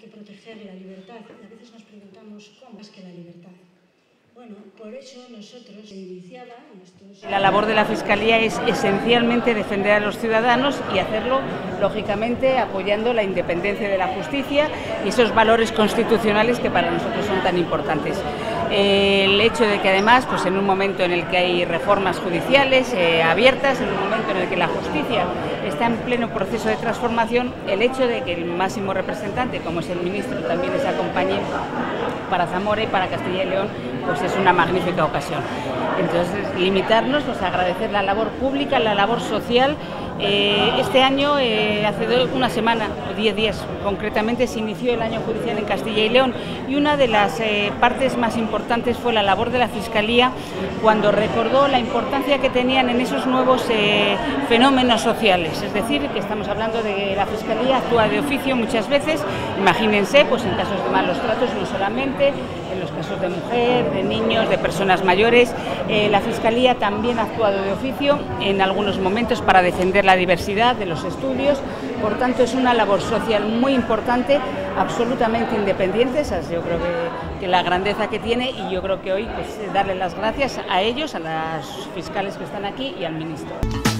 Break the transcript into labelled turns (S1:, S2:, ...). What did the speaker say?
S1: que proteger la libertad. A veces nos preguntamos cómo es que la libertad. Bueno, por eso nosotros iniciaba estos...
S2: La labor de la Fiscalía es esencialmente defender a los ciudadanos y hacerlo, lógicamente, apoyando la independencia de la justicia y esos valores constitucionales que para nosotros son tan importantes. El hecho de que además, pues en un momento en el que hay reformas judiciales abiertas, en un momento en el que la justicia está en pleno proceso de transformación, el hecho de que el máximo representante, como es el ministro, también les acompañe para Zamora y para Castilla y León, pues es una magnífica ocasión. Entonces, limitarnos, pues agradecer la labor pública, la labor social. Este año, hace una semana o 10 días concretamente, se inició el año judicial en Castilla y León y una de las partes más importantes fue la labor de la Fiscalía cuando recordó la importancia que tenían en esos nuevos fenómenos sociales. Es decir, que estamos hablando de que la Fiscalía actúa de oficio muchas veces, imagínense, pues en casos de malos tratos, no solamente, en los casos de mujer, de niños, de personas mayores. La Fiscalía también ha actuado de oficio en algunos momentos para defender la diversidad de los estudios. Por tanto, es una labor social muy importante, absolutamente independiente. Esa es, yo creo que la grandeza que tiene, y yo creo que hoy pues darle las gracias a ellos, a las fiscales que están aquí y al ministro.